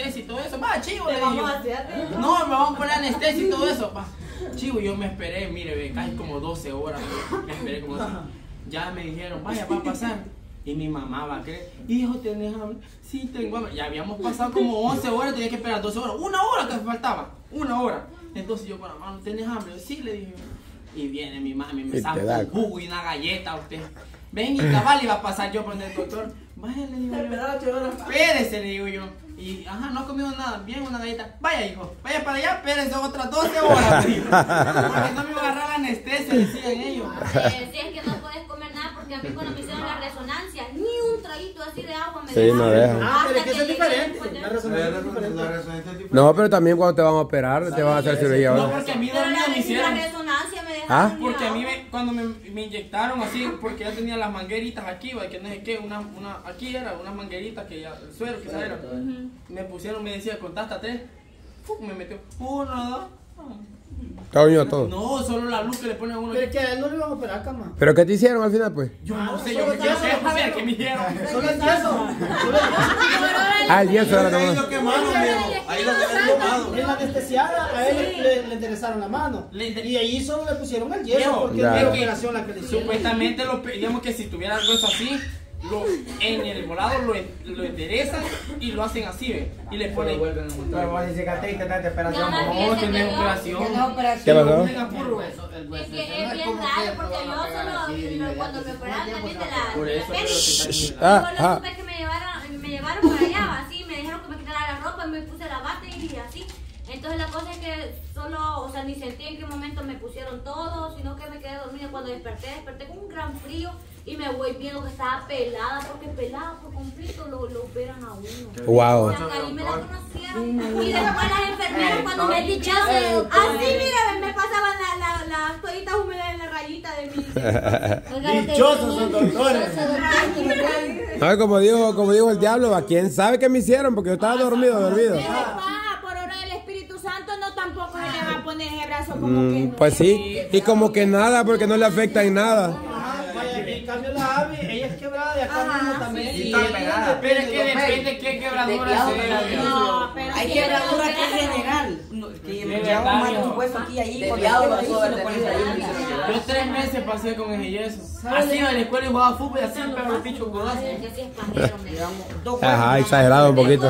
anestesia y todo eso. Va, chivo. Te vamos a hacer. No, me vamos a poner anestesia y todo eso. Va. Chivo, yo me esperé, mire, casi como 12 horas. Me esperé como 12. Ya me dijeron, vaya, va a pasar. Y mi mamá va a creer, hijo, ¿tenés hambre? Sí, tengo hambre. Ya habíamos pasado como 11 horas, tenía que esperar 12 horas. Una hora que faltaba, una hora. Entonces yo con la mano, ¿tenés hambre? Sí, le dije. Y viene mi mami, me saca un jugo y una galleta a usted. Ven y cabal, iba a pasar yo por el doctor. Vaya, le digo yo. Espérese, le digo yo. Y, ajá, no ha comido nada. Bien, una galleta. Vaya, hijo, vaya para allá, espérese otras 12 horas. Me dijo. Porque no me iba a agarrar la anestesia, decían ellos. Si es que no puedes comer nada, porque a mí cuando me hicieron la resonancia, ni un traguito así de agua me dejaron. Sí, no dejan. Ah, pero es que eso es diferente. La resonancia es diferente. No, pero también cuando te van a operar, te van a hacer cirugía. No, porque a mí Pero dormido me la hicieron. resonancia me dejaron. ¿Ah? Porque a mí cuando me inyectaron así, porque ya tenía las mangueritas aquí, ¿va? Que no sé qué, aquí era una manguerita que ya, el suero que era. Me pusieron, me decía, contaste 3. Me metió 1, 2. ¿Está unido todo? No, solo la luz que le ponen a uno. Pero es que a él no le iban a operar, cama. ¿Pero qué te hicieron al final, pues? Yo no sé, yo me quiero saber qué me hicieron. Solo el yeso. Ah, el yeso era Ahí nomás. lo quemaron, viejo. Ahí lo quemaron. En la anestesiada a él le enderezaron la mano. Y ahí solo le pusieron el yeso Viejo, porque ya. es la operación la que le hicieron. Supuestamente, digamos que si tuviera algo eso así, en el volado lo enderezan y lo hacen así, ¿ve? Y le ponen. Pero vos dices que te esperación. No, tenés operación. ¿Qué pasó? Ponen a puro. Es que es bien raro porque yo solo cuando me operaron también de la Por eso apéndice, Ah, solo ah. supe que me llevaron para allá, así me dijeron que me quitara la ropa, me puse la bata y así. Entonces la cosa es que solo, o sea, ni sentí en qué momento me pusieron todo, sino que me quedé dormida. Cuando desperté con un gran frío y me voy viendo que estaba pelada, porque pelada por completo lo operan a uno. Wow. O sea, que ahí me la conocieron. Y después las enfermeras cuando me dicharon, así mira, me pasaban las toallitas húmedas en la rayita de mi... Dichosos son doctores. No, como dijo el diablo, ¿a quién sabe qué me hicieron? Porque yo estaba dormido. Por obra del Espíritu Santo no tampoco se le va a poner ese brazo como que no. Pues sí, y como que nada, porque no le afecta en nada. Vaya, en cambio la Abby, ella es quebrada de acá mismo también. Y está pegada. Pero es que depende qué quebradura sea. No, pero Hay sí, quebradura que es general. Que lleva un mal hueso aquí ahí. Cuando lleva ahí, se lo pones ahí. Yo 3 meses pasé con ese yeso. Así iba a la escuela y jugaba fútbol y así me pegaba el bicho codazo. Que sí es pajero, me da. Ajá, exagerado un poquito.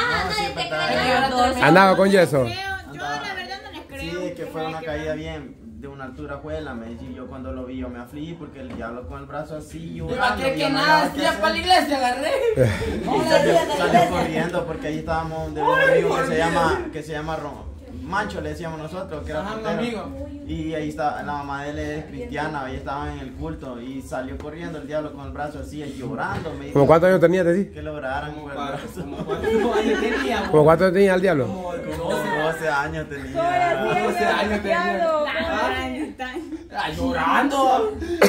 Andaba con yeso. yo la verdad no les Sí, creo. es que fue una caída bien de una altura juela, me dice. Yo cuando lo vi yo me afligí porque el diablo con el brazo así Iba a llorando. creer que yo no nada, sabía qué hacía hacer. para la iglesia, agarré. Y salió corriendo porque ahí estábamos donde un amigo que se llama Mancho, le decíamos nosotros, que era Ajá, un portero. amigo. Y ahí está, la mamá de él es cristiana, ahí estaban en el culto y salió corriendo el diablo con el brazo así, llorando. Me dijo ¿Como cuántos años tenía, te di? que lo oraran con el brazo. Como 4 años tenía. ¿Como cuántos tenía el diablo? Como 12 años tenía. 12 años tenía. Ah, llorando.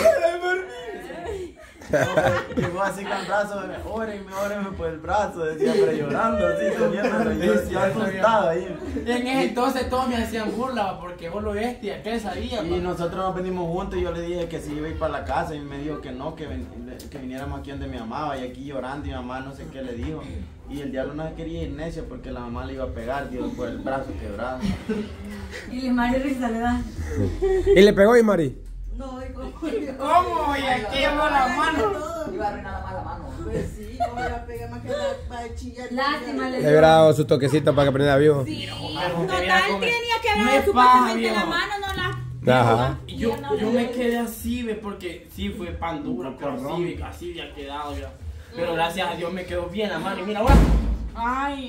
Llegó así con el brazo, órenme por el brazo, decía, pero llorando, así, teniéndolo, y yo asustado ahí. Y en ese entonces todos me hacían burla porque vos lo viste y aquel sabía. Y nosotros nos venimos juntos y yo le dije que si iba a ir para la casa y me dijo que no, que viniéramos aquí donde mi mamá, y aquí llorando y mi mamá no sé qué le dijo. Y el diablo no quería ir necio porque la mamá le iba a pegar, Dios, por el brazo quebrado. Y María risa le da. ¿Y le pegó y Mari? No, hijo. ¿Cómo? Y aquí llevó la mano. Iba a arruinar la mano. Pues sí, como la pega más que la chillar. Lástima, le Le hubiera dado su toquecito para que aprendiera vivo. Total tenía que haber supuestamente la mano, no la... Ajá. Y yo me quedé así, ve, porque sí fue pan duro, pero así había quedado ya. Pero gracias a Dios me quedó bien la mano y mira ahora. Ay.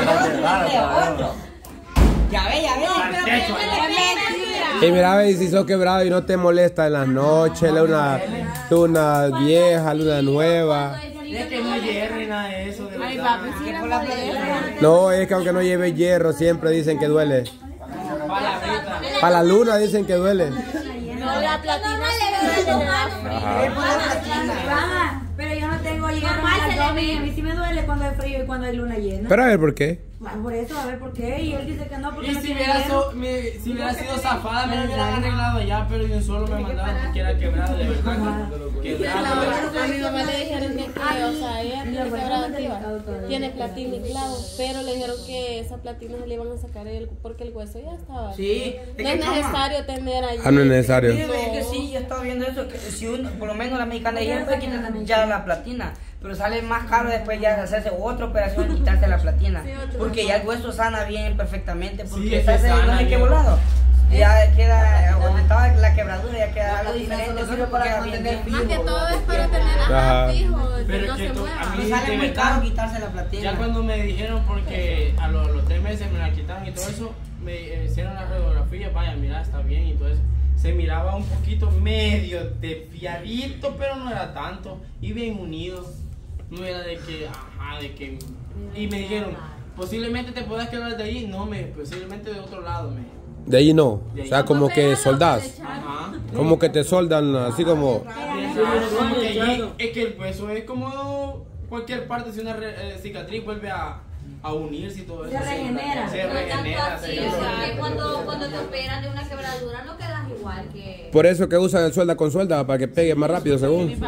Ya ve. Al techo, Y mira, ve, si sos quebrado y no te molesta en las noches, luna vieja, luna nueva. es que no hierre nada de eso, de Ay, verdad. papi, si era por eso. No, es que aunque no lleve hierro, siempre dicen que duele. Palabrita. Para la luna dicen que duele. No, la platina se le Pero yo no tengo hierro en el abdomen. A mí sí me duele cuando hay frío y cuando hay luna llena. Pero a ver, ¿por qué? Por eso, a ver por qué. Y él dice que no, porque y no si tiene hubiera, dinero. si hubiera sido zafada, me lo hubieran arreglado ya, pero de un solo me mandaron que era quebrado, de verdad. A mi mamá le dijeron que o sea, ella tiene quebrado activa, tiene platino y clavo, pero le dijeron que esa platina se le iban a sacar porque el hueso ya estaba. Sí, no es necesario tener ahí. No es necesario. Sí, es que sí, yo estaba viendo eso, que si uno, por lo menos la mexicana dijeron que quitan ya la platina, pero sale más caro después ya de hacerse otra operación y quitarse la platina, porque ya el hueso sana bien perfectamente, porque se hace no sé qué volado. Ya queda, donde estaba la quebradura, ya queda algo diferente. Más que todo es para tener fijo, que no se mueva. A mí sale muy caro quitarse la platina. Ya cuando me dijeron, porque a los 3 meses me la quitaron y todo eso, me hicieron la radiografía, vaya, mira, está bien y todo eso. Se miraba un poquito medio desviadito, pero no era tanto. Y bien unido. No era de que, y me dijeron, posiblemente te puedas quedar de ahí. No, posiblemente de otro lado, De ahí no, o sea, como que soldas. Ajá. Como que te soldan, así como. Es que el hueso es como cualquier parte, si una cicatriz vuelve a unirse y todo eso. Se regenera. Se regenera. Cuando te operan de una quebradura no quedas igual que... Por eso que usan el suelda con suelda, para que pegue más rápido, según.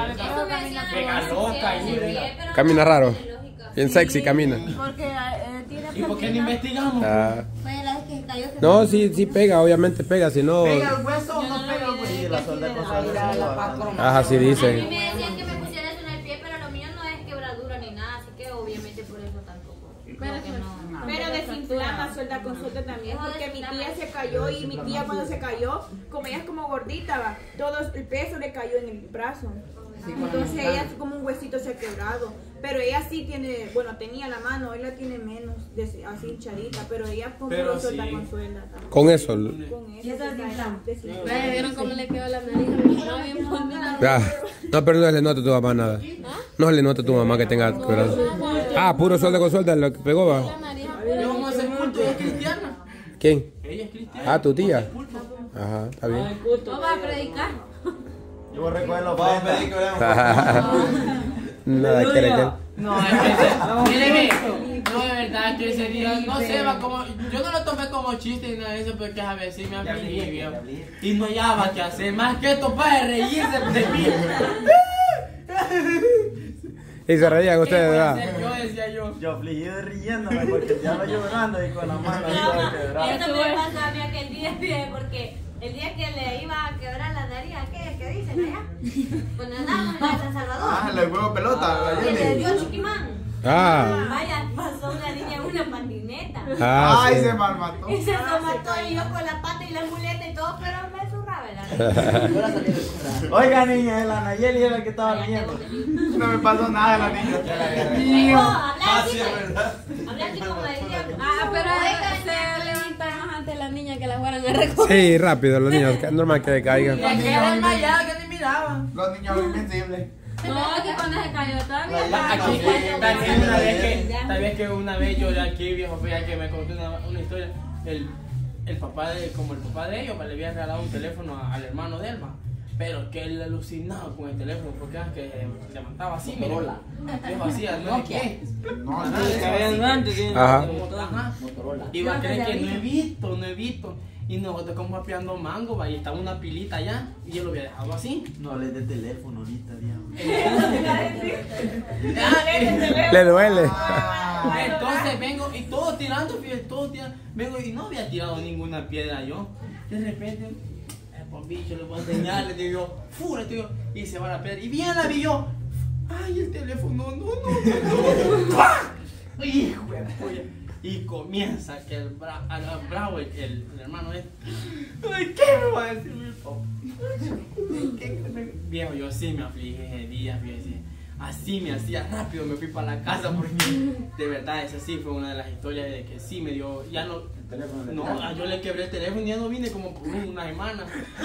Camina raro. Bien sexy camina. Porque tiene ¿Y por qué no investigamos? No, sí pega, obviamente pega, si no. ¿Pega el hueso o no pega el hueso? Sí, la suelda con suelda. Ajá, sí A mí dicen. me decían que me pusiera eso en el pie, pero lo mío no es quebradura ni nada, así que obviamente por eso tampoco. Pero desinflama suelda con suelda también, porque mi tía se cayó y mi tía cuando se cayó, como ella es como gordita, va, todo el peso le cayó en el brazo. Entonces ella como un huesito se ha quebrado, pero ella sí tiene, bueno, tenía la mano, hoy la tiene menos, así hinchadita, pero ella con suelda con suelda. Con eso. Con eso ¿Vieron cómo le quedó la nariz? No, pero no se le nota a tu mamá nada. No se le nota a tu mamá que tenga quebrado. Puro suelda con suelda, lo que pegó, va. ¿Cómo se culto? ¿Es cristiana? ¿Quién? Ella es cristiana. Tu tía. Ajá, está bien. ¿No va a predicar? Yo voy a recoger los papeles. Nada que ver. No, de verdad que ese día, no sé, va como, yo no lo tomé como chiste ni nada de eso, porque a veces me afligí, viejo. Y no hallaba qué hacer, más que esto para reírse de mí. Y se reían ustedes, ¿verdad? Yo decía yo afligido y riéndome porque el diablo llorando y con la mano toda quebrada. Eso me pasó a mí aquel día, porque el día que le iba a quebrar la nariz, ¿qué dicen allá? Cuando andábamos en San Salvador. El juego pelota, la Y le Jenny. dio Chiquimán. Vaya, pasó una niña en una patineta. Ay, sí. se malmató. Y se mató y yo con la pata y la muleta y todo, pero me zurraba la Oiga, niña, la Nayeli era la que estaba viendo. No me pasó nada la niña. Habla así como decía. Pero se levanta más ante la niña que la fueran a recoger. Sí, rápido, los niños, que es normal que caigan. Y aquí era desmayada que ni miraba. Los niños muy invencibles. No, que cuando se cayó todavía. Aquí, tal vez que una vez yo de aquí, viejo, fue que me contó una historia. El papá de ellos, le había regalado un teléfono al hermano de Elma. Pero que él alucinaba con el teléfono porque que levantaba así, mira. Viejo, así, no sé qué. Ajá. Y va a creer que no he visto. Y nosotros como apiando mango, va, y estaba una pilita allá, y yo lo había dejado así. No hables de teléfono ahorita, diablo. Le duele. Entonces vengo, y todos tirando, vengo y no había tirado ninguna piedra yo. De repente, pues bicho, le voy a enseñar, le digo yo, fura, le digo, y se va la piedra, y bien la vi yo. Ay, el teléfono, no. Hijo de polla. Y comienza que el bravo, el hermano es. Ay, ¿qué me va a decir mi papá? Viejo, yo sí me afligí ese día, fíjese. Así me hacía rápido, me fui para la casa porque de verdad esa sí fue una de las historias de que sí me dio, ya no, no, yo le quebré el teléfono y ya no vine como por una semana.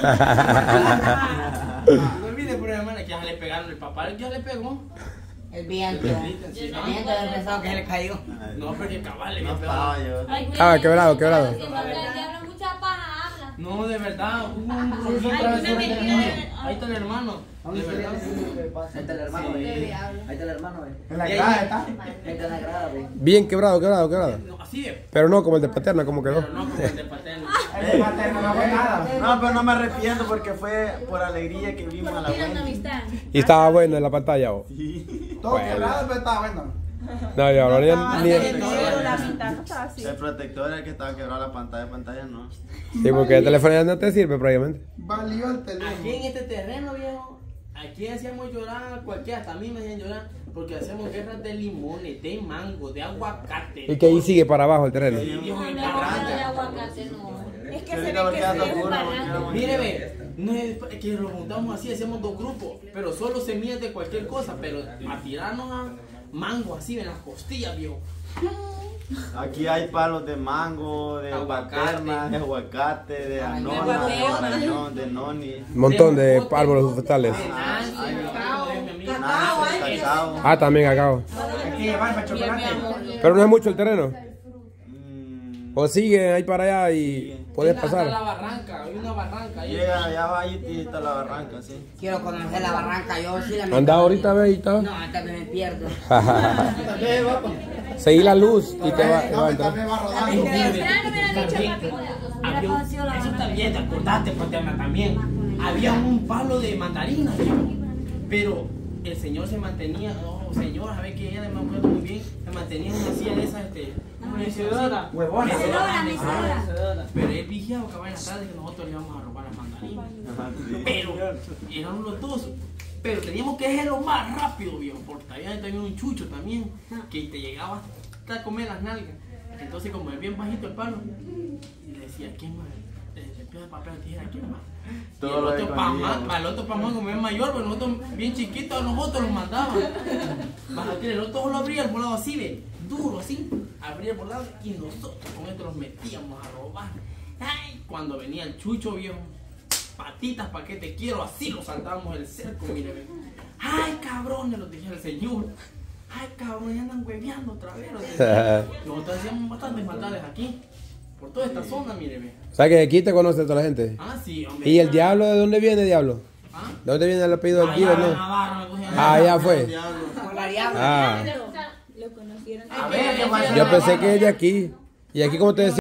No vine por una semana, que ya le pegaron, el papá ya le pegó. El viento. El viento había pensado que se le cayó. No, porque cabal le No había pegado. estaba yo. Quebrado. Mucha paja habla. No, de verdad, hubo un rojito. Ahí está el hermano. De verdad. Ahí está el hermano, Sí. Ahí está el hermano, En la grada está. Ahí está en la grada, ve. Bien quebrado. No, así es. Pero no como el de Paterna, como quedó. Pero no como el de Paterna. El de Paterna no fue nada. No, pero no me arrepiento porque fue por alegría que vimos a la Tienen buena. amistad. Y estaba bueno en la pantalla, vos. Todo Bueno. quebrado, pero estaba bueno. No, ya, ahora ni... Pero la mitad no estaba así. El protector era el que estaba quebrado la pantalla no. Sí, porque el teléfono ya no te sirve prácticamente. Valió el teléfono. Aquí en este terreno, viejo, aquí hacíamos llorar cualquiera, hasta a mí me hacían llorar, porque hacemos guerras de limones, de mango, de aguacate. Y que ahí sigue para abajo el terreno. Sí, viejo, en No, barranca. de aguacate no. Es que Sí, se ve ahorita que queda sí es un oscuro, barranco. Mire, ve, no es que lo juntamos así, hacemos dos grupos, pero solo semillas de cualquier cosa, pero a tirarnos a mango así en las costillas, viejo. Aquí hay palos de mango, de Aguacate. paterna, de aguacate, de anona, de noni. Un montón de árboles frutales. Cacao. Ah, también cacao. Hay que llevar para chocolate. Pero no es mucho el terreno. Mm, O sigue ahí para allá y puedes Hasta la pasar. barranca, hay una barranca ahí. Llega, ya va ahí y está la barranca, sí. Quiero conocer la barranca, yo sí la Anda ahorita, ve, y está. No, hasta que me pierdo. Seguí la luz y te va a No, entrar. también va rodando. Eso también, te acordaste, Paterna, también. Había un palo de mandarina, viejo. Pero el señor se mantenía, no, señor, a ver que ella me acuerdo muy bien, se mantenía en una silla de esas, Mecedora. Huevona. Mecedora. Pero él vigiaba que en la tarde que nosotros le íbamos a robar las mandarinas. Ajá, sí. Pero eran los dos. Pero teníamos que hacerlo más rápido, viejo, porque había también un chucho también, que te llegaba hasta comer las nalgas. Entonces, como es bien bajito el palo, le decía, ¿quién más? Le pido papel, tijera, ¿quién más? Y Todo el lo otro escondíamos. para el otro pamán, como es mayor, pero nosotros bien chiquitos, a nosotros los mandaban. Baja que el otro lo abría el volado así, ve, duro así, abría el volado y nosotros con esto los metíamos a robar. Ay, cuando venía el chucho, viejo, patitas, ¿para qué te quiero? Así lo saltábamos el cerco, mire, ve. Ay, cabrones, lo dije el señor. Ay, cabrón, ya andan hueveando otra vez. Nosotros hacíamos bastantes maldades aquí, por toda esta zona, mire, ve. O sea que aquí te conoce toda la gente. Ah, sí, hombre. ¿Y el diablo de dónde viene, diablo? ¿Ah? ¿De dónde viene el apellido del diablo? Allá en No? Navarra, me cogían. Ah, ya fue. Por la diabla. Ah, Lo conocieron. A ver, ¿qué yo pensé que es de aquí. Y aquí, como te decía.